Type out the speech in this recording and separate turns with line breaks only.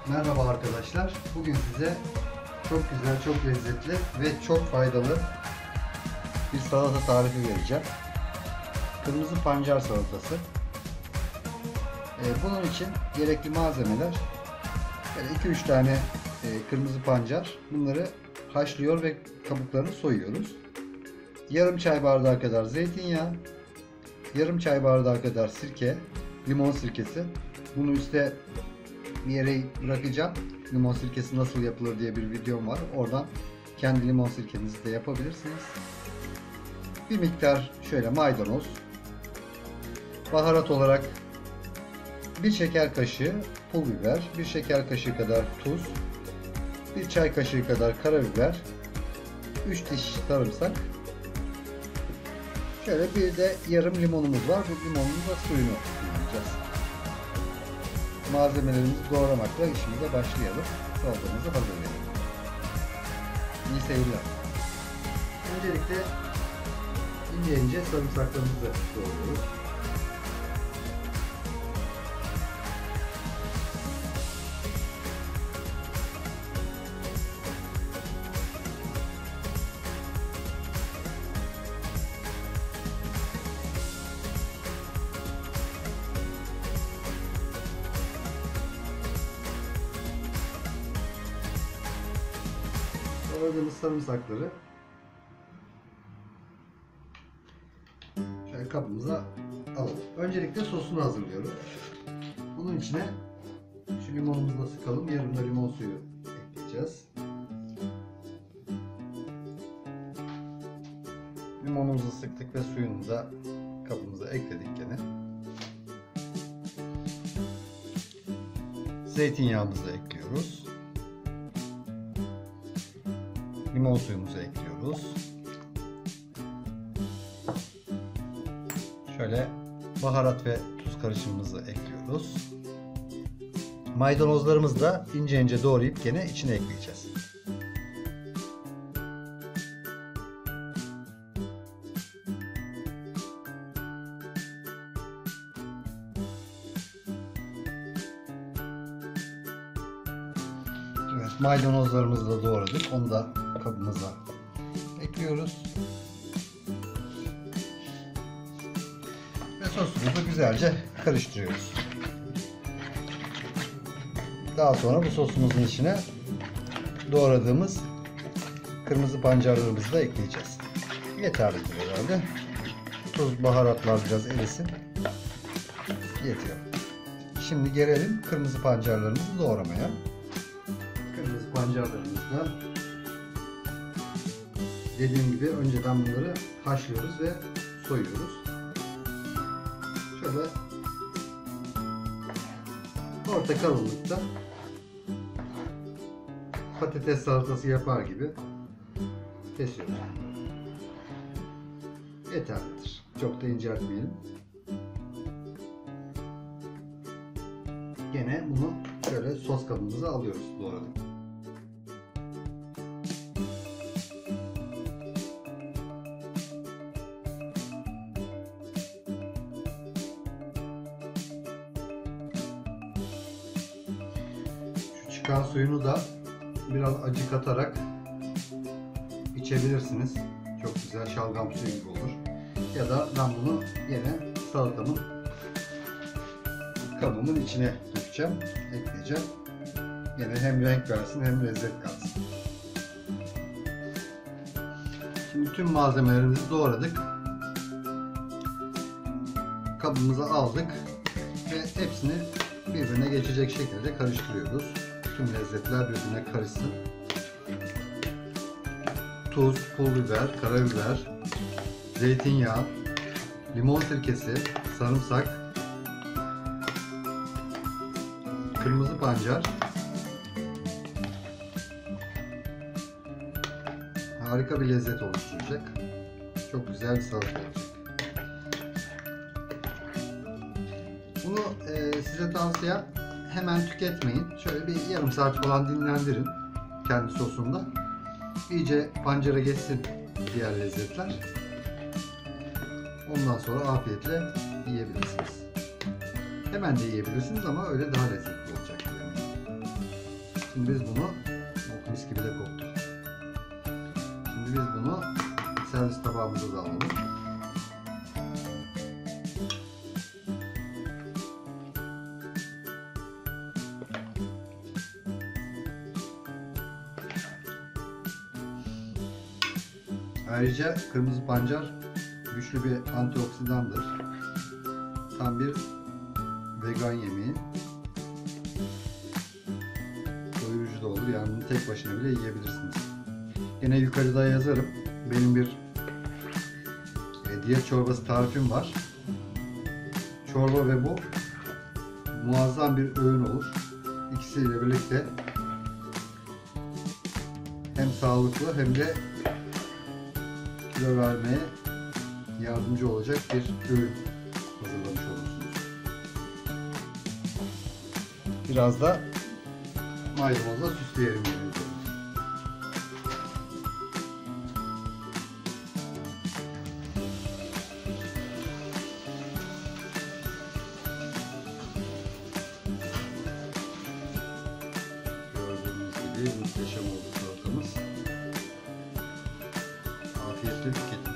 Merhaba arkadaşlar. Bugün size çok güzel, çok lezzetli ve çok faydalı bir salata tarifi vereceğim. Kırmızı pancar salatası. Bunun için gerekli malzemeler 2-3 tane kırmızı pancar. Bunları haşlıyor ve kabuklarını soyuyoruz. Yarım çay bardağı kadar zeytinyağı, yarım çay bardağı kadar sirke, limon sirkesi. Bunu üstte bir yere bırakacağım. Limon sirkesi nasıl yapılır diye bir videom var. Oradan kendi limon sirkenizi de yapabilirsiniz. Bir miktar şöyle maydanoz. Baharat olarak 1 şeker kaşığı pul biber, 1 şeker kaşığı kadar tuz, 1 çay kaşığı kadar karabiber, 3 diş sarımsak. Şöyle bir de yarım limonumuz var. Bu limonun da suyunu kullanacağız. Malzemelerimizi doğramakla işimize başlayalım. Salatamızı hazırlayalım. İyi seyirler. Öncelikle ince ince sarımsaklarımızı doğruyoruz. Doğradığımız sarımsakları şöyle kabımıza alalım. Öncelikle sosunu hazırlıyoruz. Bunun içine şu limonumuzu da sıkalım. Yarım da limon suyu ekleyeceğiz. Limonumuzu sıktık ve suyunu da kabımıza ekledik gene. Zeytinyağımızı ekliyoruz. Limon suyumuzu ekliyoruz. Şöyle baharat ve tuz karışımımızı ekliyoruz. Maydanozlarımızı da ince ince doğrayıp gene içine ekleyeceğiz. Evet, maydanozlarımızı da doğradık. Onu da kabımıza ekliyoruz. Ve sosumuzu güzelce karıştırıyoruz. Daha sonra bu sosumuzun içine doğradığımız kırmızı pancarlarımızı da ekleyeceğiz. Yeterlidir herhalde. Tuz, baharatlar biraz erisin. Yetiyor. Şimdi gelelim kırmızı pancarlarımızı doğramaya. Kırmızı pancarlarımızdan dediğim gibi önceden bunları haşlıyoruz ve soyuyoruz. Şöyle orta kalınlıkta patates salatası yapar gibi kesiyoruz. Yeterlidir. Çok da inceltmeyelim. Gene bunu şöyle sos kabımıza alıyoruz doğradık. Çıkan suyunu da biraz acı katarak içebilirsiniz. Çok güzel şalgam suyu gibi olur. Ya da ben bunu yine salatamın kabımın içine dökeceğim, ekleyeceğim. Yine hem renk versin hem lezzet kalsın. Şimdi tüm malzemelerimizi doğradık. Kabımıza aldık ve hepsini birbirine geçecek şekilde karıştırıyoruz. Tüm lezzetler birbirine karışsın. Tuz, pul biber, karabiber, zeytinyağı, limon sirkesi, sarımsak, kırmızı pancar. Harika bir lezzet oluşturacak. Çok güzel bir salata olacak. Bunu size tavsiyem hemen tüketmeyin. Şöyle bir yarım saat falan dinlendirin kendi sosunda. İyice pancara geçsin diğer lezzetler. Ondan sonra afiyetle yiyebilirsiniz. Hemen de yiyebilirsiniz ama öyle daha lezzetli olacak. Şimdi biz bunu, mis gibi de koktu. Şimdi biz bunu servis tabağımıza da alalım. Ayrıca kırmızı pancar güçlü bir antioksidandır. Tam bir vegan yemeği. Doyurucu da olur. Yani bunu tek başına bile yiyebilirsiniz. Yine yukarıda yazarım. Benim bir diyet çorbası tarifim var. Çorba ve bu muazzam bir öğün olur. İkisiyle birlikte hem sağlıklı hem de kilo vermeye yardımcı olacak bir ürün hazırlamış olursunuz. Biraz da maydanozla süsleyelim. Gördüğünüz gibi muhteşem oldu salatamız. Afiyetle tüketin.